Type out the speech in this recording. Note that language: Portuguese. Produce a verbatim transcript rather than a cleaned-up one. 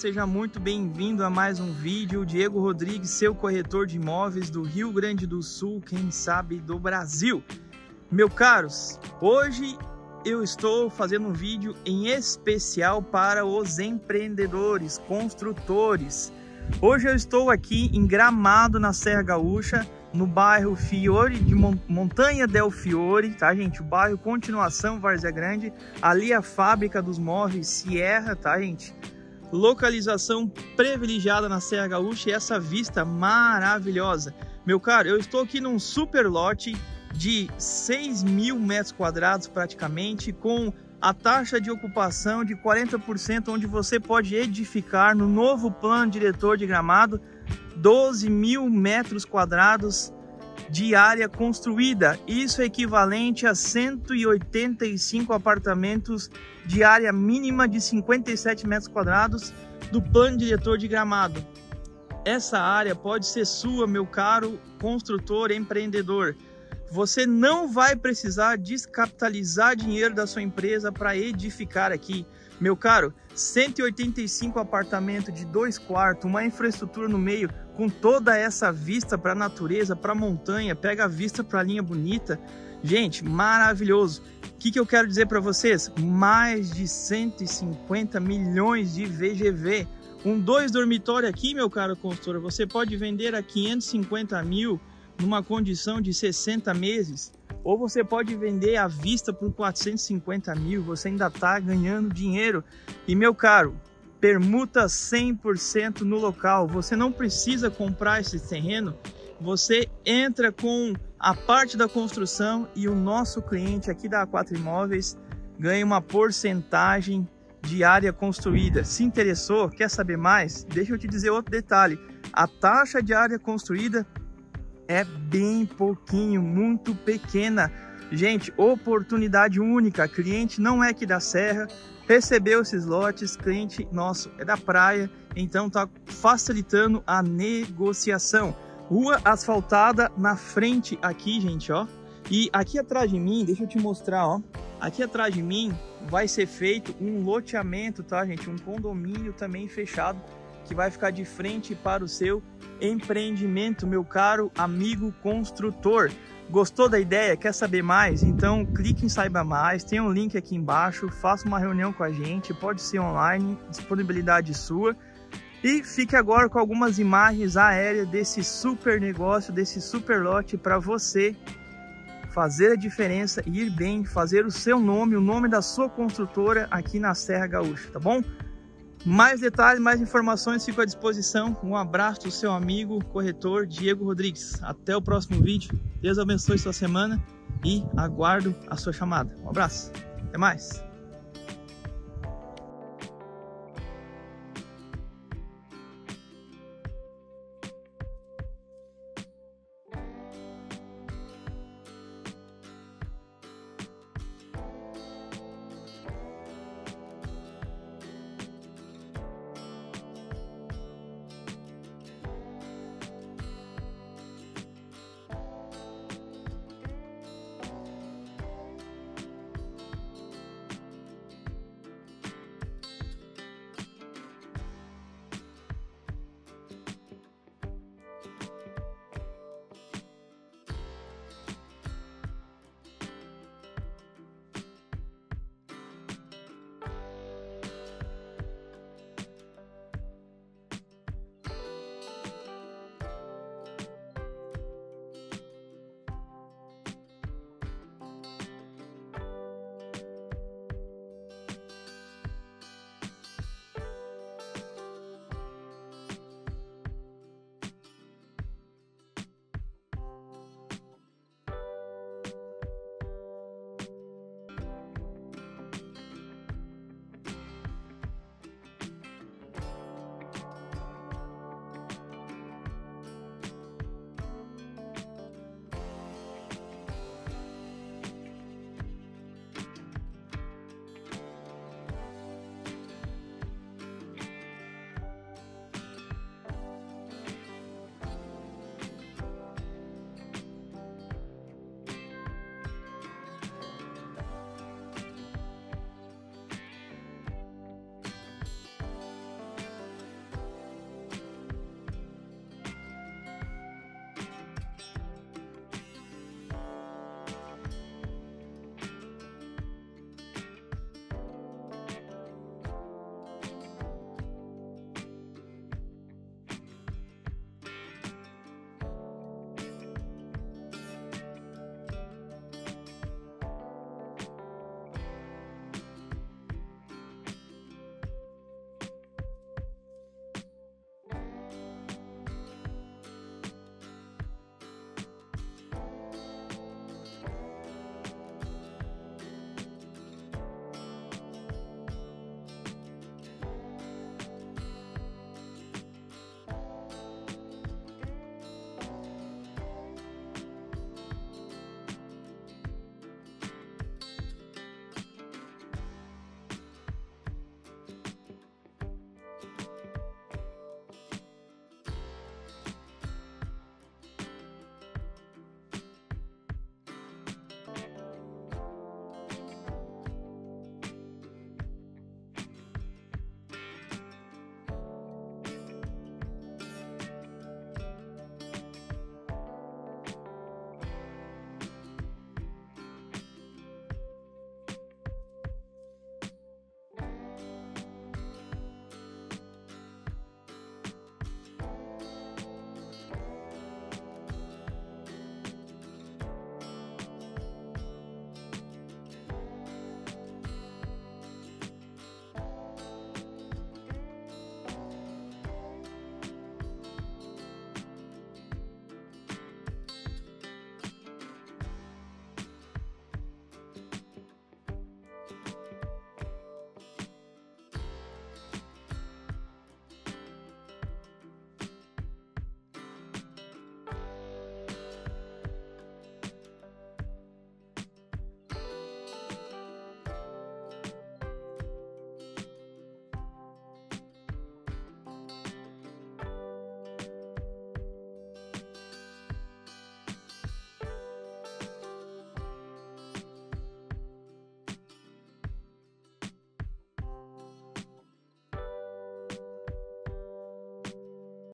seja muito bem-vindo a mais um vídeo. Diego Rodrigues, seu corretor de imóveis do Rio Grande do Sul, quem sabe do Brasil. Meus caros, hoje eu estou fazendo um vídeo em especial para os empreendedores, construtores. Hoje eu estou aqui em Gramado, na Serra Gaúcha, no bairro Fiore de Montanha del Fiore, tá, gente? O bairro Continuação, Várzea Grande. Ali a fábrica dos móveis Sierra, tá, gente? Localização privilegiada na Serra Gaúcha e essa vista maravilhosa. Meu caro, eu estou aqui num super lote de seis mil metros quadrados praticamente, com a taxa de ocupação de quarenta por cento, onde você pode edificar no novo plano diretor de Gramado doze mil metros quadrados de área construída. Isso é equivalente a cento e oitenta e cinco apartamentos de área mínima de cinquenta e sete metros quadrados do plano diretor de Gramado. Essa área pode ser sua, meu caro construtor empreendedor. Você não vai precisar descapitalizar dinheiro da sua empresa para edificar aqui. Meu caro, cento e oitenta e cinco apartamentos de dois quartos, uma infraestrutura no meio, com toda essa vista para a natureza, para a montanha, pega a vista para a linha bonita. Gente, maravilhoso. O que, que eu quero dizer para vocês? Mais de cento e cinquenta milhões de V G V. Um dois dormitório aqui, meu caro consultor, você pode vender a quinhentos e cinquenta mil numa condição de sessenta meses. Ou você pode vender à vista por quatrocentos e cinquenta mil, você ainda está ganhando dinheiro. E meu caro, permuta cem por cento no local, você não precisa comprar esse terreno, você entra com a parte da construção e o nosso cliente aqui da A quatro Imóveis ganha uma porcentagem de área construída. Se interessou, quer saber mais? Deixa eu te dizer outro detalhe, a taxa de área construída é bem pouquinho, muito pequena. Gente, oportunidade única. Cliente não é aqui da Serra, recebeu esses lotes, cliente nosso é da praia, então tá facilitando a negociação. Rua asfaltada na frente aqui, gente, ó. E aqui atrás de mim, deixa eu te mostrar, ó. Aqui atrás de mim vai ser feito um loteamento, tá, gente? Um condomínio também fechado, que vai ficar de frente para o seu empreendimento, meu caro amigo construtor. Gostou da ideia? Quer saber mais? Então clique em Saiba Mais, tem um link aqui embaixo, faça uma reunião com a gente, pode ser online, disponibilidade sua. E fique agora com algumas imagens aéreas desse super negócio, desse super lote, para você fazer a diferença, ir bem, fazer o seu nome, o nome da sua construtora aqui na Serra Gaúcha, tá bom? Mais detalhes, mais informações, fico à disposição. Um abraço do seu amigo corretor Diego Rodrigues. Até o próximo vídeo. Deus abençoe sua semana e aguardo a sua chamada. Um abraço. Até mais.